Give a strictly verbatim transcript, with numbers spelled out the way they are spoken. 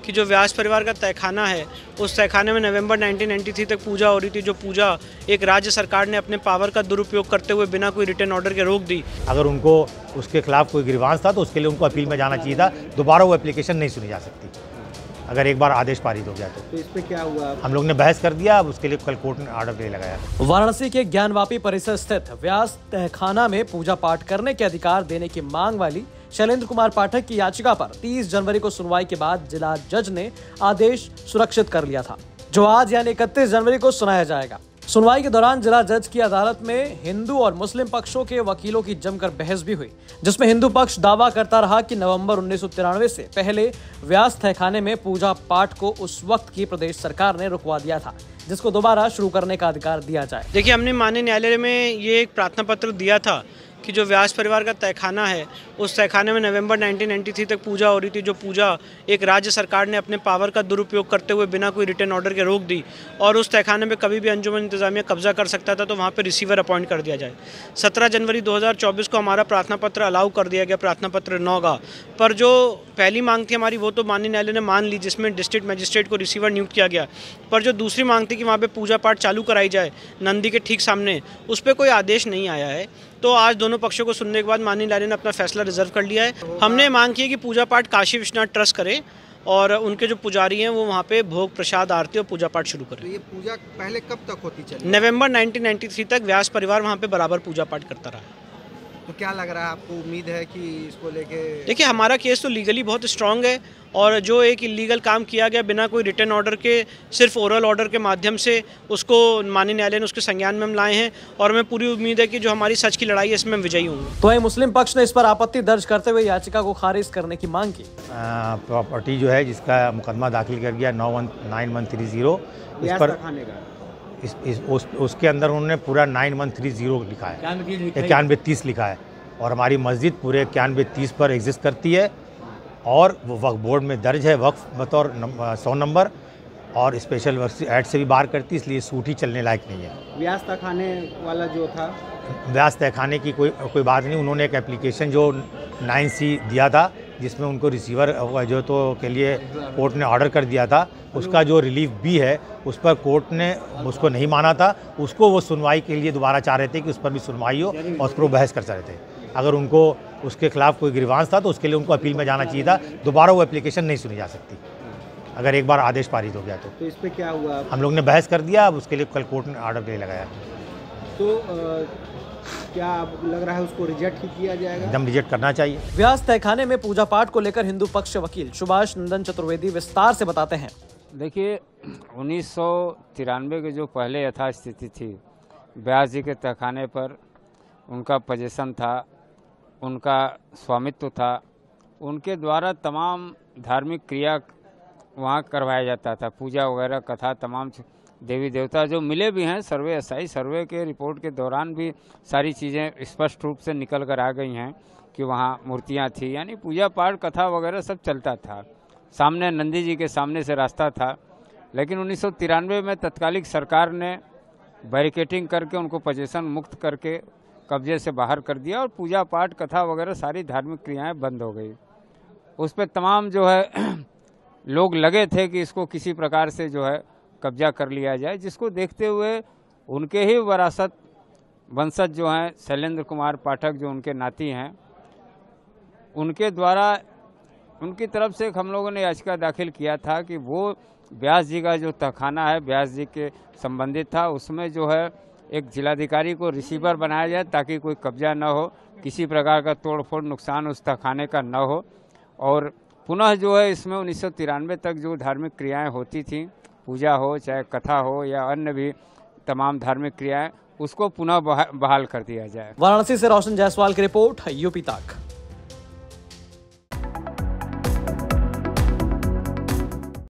कि जो व्यास परिवार का तहखाना है, उस तहखाने में नवंबर नाइनटीन नाइंटी थ्री तक पूजा हो रही थी, जो पूजा एक राज्य सरकार ने अपने पावर का दुरुपयोग करते हुए बिना कोई रिटर्न ऑर्डर के रोक दी। अगर उनको उसके खिलाफ कोई ग्रीवांस था तो उसके लिए उनको अपील में जाना चाहिए था। दोबारा वो एप्लीकेशन नहीं सुनी जा सकती अगर एक बार आदेश पारित हो गया तो। तो इस पे क्या हुआ? हम लोग ने बहस कर दिया, अब उसके लिए कल कोर्ट ने ऑर्डर ले लगाया। वाराणसी के ज्ञानवापी परिसर स्थित व्यास तहखाना में पूजा पाठ करने के अधिकार देने की मांग वाली शैलेंद्र कुमार पाठक की याचिका पर तीस जनवरी को सुनवाई के बाद जिला जज ने आदेश सुरक्षित कर लिया था, जो आज यानी इकतीस जनवरी को सुनाया जाएगा। सुनवाई के दौरान जिला जज की अदालत में हिंदू और मुस्लिम पक्षों के वकीलों की जमकर बहस भी हुई, जिसमें हिंदू पक्ष दावा करता रहा कि नवंबर उन्नीस सौ तिरानवे से पहले व्यास तहखाने में पूजा पाठ को उस वक्त की प्रदेश सरकार ने रुकवा दिया था, जिसको दोबारा शुरू करने का अधिकार दिया जाए। देखिए, हमने माननीय न्यायालय में ये एक प्रार्थना पत्र दिया था कि जो व्यास परिवार का तहखाना है, उस तहखाने में नवंबर नाइनटीन नाइंटी थ्री तक पूजा हो रही थी, जो पूजा एक राज्य सरकार ने अपने पावर का दुरुपयोग करते हुए बिना कोई रिटर्न ऑर्डर के रोक दी और उस तहखाने में कभी भी अंजुमन इंतजामिया कब्जा कर सकता था, तो वहाँ पे रिसीवर अपॉइंट कर दिया जाए। सत्रह जनवरी दो हज़ार चौबीस को हमारा प्रार्थना पत्र अलाउ कर दिया गया, प्रार्थना पत्र नौ का। पर जो पहली मांग थी हमारी, वो तो माननीय न्यायालय ने मान ली, जिसमें डिस्ट्रिक्ट मजिस्ट्रेट को रिसीवर नियुक्त किया गया। पर जो दूसरी मांग थी कि वहाँ पे पूजा पाठ चालू कराई जाए नंदी के ठीक सामने, उस पर कोई आदेश नहीं आया है। तो आज दोनों पक्षों को सुनने के बाद माननीय न्यायालय ने अपना फैसला रिजर्व कर लिया है। हमने मांग की है कि पूजा पाठ काशी विश्वनाथ ट्रस्ट करे और उनके जो पुजारी हैं वो वहाँ पे भोग प्रसाद आरती और पूजा पाठ शुरू करें। तो ये पूजा पहले कब तक होती चली? नवंबर नाइनटीन नाइंटी थ्री तक व्यास परिवार वहाँ पे बराबर पूजा पाठ करता रहा। तो क्या लग रहा है आपको, उम्मीद है कि इसको लेके? देखिए, हमारा केस तो लीगली बहुत स्ट्रांग है और जो एक इलीगल काम किया गया बिना कोई रिटर्न ऑर्डर के, सिर्फ ओरल ऑर्डर के माध्यम से, उसको माननीय न्यायालय ने उसके संज्ञान में हम लाए हैं और हमें पूरी उम्मीद है कि जो हमारी सच की लड़ाई है इसमें हम विजयी होंगे। तो वहीं मुस्लिम पक्ष ने इस पर आपत्ति दर्ज करते हुए याचिका को खारिज करने की मांग की। प्रॉपर्टी जो है जिसका मुकदमा दाखिल कर गया नौ one nine one three zero इस पर इस, इस उस, उसके अंदर उन्होंने पूरा नाइन वन थ्री जीरो लिखा है, इक्यानवे तीस लिखा है और हमारी मस्जिद पूरे इक्यानवे तीस पर एग्जिस्ट करती है और वो वक्फ बोर्ड में दर्ज है वक्फ बतौर सौ नंबर और स्पेशल वर्क ऐड से भी बाहर करती है, इसलिए सूट ही चलने लायक नहीं है। व्यास तहखाने वाला जो था, व्यास तहखाने की कोई कोई बात नहीं। उन्होंने एक एप्लीकेशन जो नाइन सी दिया था जिसमें उनको रिसीवर जो तो के लिए कोर्ट ने ऑर्डर कर दिया था, उसका जो रिलीफ भी है उस पर कोर्ट ने उसको नहीं माना था। उसको वो सुनवाई के लिए दोबारा चाह रहे थे कि उस पर भी सुनवाई हो और उस पर वो बहस कर रहे थे। अगर उनको उसके खिलाफ कोई ग्रीवांस था तो उसके लिए उनको अपील में जाना चाहिए था। दोबारा वो एप्लीकेशन नहीं सुनी जा सकती अगर एक बार आदेश पारित हो गया तो। तो इस पे क्या हुआ? हम लोग ने बहस कर दिया, अब उसके लिए कल कोर्ट ने ऑर्डर ले लगाया। तो आ, क्या लग रहा है उसको रिजेक्ट ही किया जाएगा? एकदम रिजेक्ट करना चाहिए। व्यास तहखाने में पूजा पाठ को लेकर हिंदू पक्ष वकील सुभाष नंदन चतुर्वेदी विस्तार से बताते हैं। देखिए, उन्नीस सौ तिरानवे के जो पहले यथास्थिति थी, व्यास जी के तहखाने पर उनका पोजीशन था, उनका स्वामित्व था, उनके द्वारा तमाम धार्मिक क्रिया वहाँ करवाया जाता था, पूजा वगैरह, कथा, तमाम देवी देवता जो मिले भी हैं। सर्वे एसआई सर्वे के रिपोर्ट के दौरान भी सारी चीज़ें स्पष्ट रूप से निकल कर आ गई हैं कि वहाँ मूर्तियाँ थी, यानी पूजा पाठ, कथा वगैरह सब चलता था। सामने नंदी जी के सामने से रास्ता था, लेकिन उन्नीस सौ तिरानवे में तत्कालिक सरकार ने बैरिकेटिंग करके उनको पोजीशन मुक्त करके कब्जे से बाहर कर दिया और पूजा पाठ, कथा वगैरह सारी धार्मिक क्रियाएं बंद हो गई। उस पर तमाम जो है लोग लगे थे कि इसको किसी प्रकार से जो है कब्जा कर लिया जाए, जिसको देखते हुए उनके ही वरासत वंशज जो हैं शैलेंद्र कुमार पाठक, जो उनके नाती हैं, उनके द्वारा उनकी तरफ से हम लोगों ने याचिका दाखिल किया था कि वो व्यास जी का जो तहखाना है व्यास जी के संबंधित था, उसमें जो है एक जिलाधिकारी को रिसीवर बनाया जाए ताकि कोई कब्जा न हो, किसी प्रकार का तोड़ फोड़ नुकसान उस तहखाने का न हो और पुनः जो है इसमें उन्नीस सौ तिरानवे तक जो धार्मिक क्रियाएं होती थीं, पूजा हो चाहे कथा हो या अन्य भी तमाम धार्मिक क्रियाएं, उसको पुनः बहाल कर दिया जाए। वाराणसी से रोशन जायसवाल की रिपोर्ट, यूपी तक।